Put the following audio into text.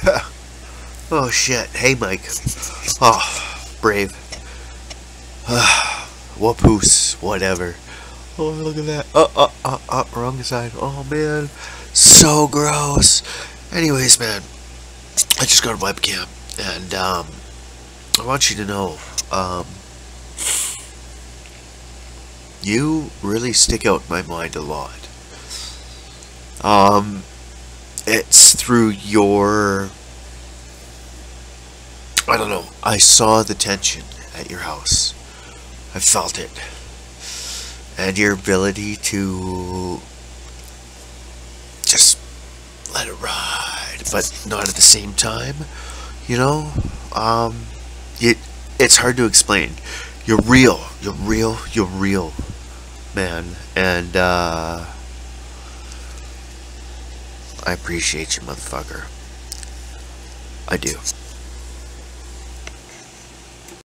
Oh shit. Hey Mike. Oh, brave. Wapoose. Whatever. Oh, look at that. Wrong side. Oh man. So gross. Anyways, man. I just got a webcam. And, I want you to know, you really stick out in my mind a lot. It's through your, I don't know, I saw the tension at your house. I felt it. And your ability to just let it ride, but not at the same time, you know? It's hard to explain. You're real, man. And, I appreciate you, motherfucker. I do.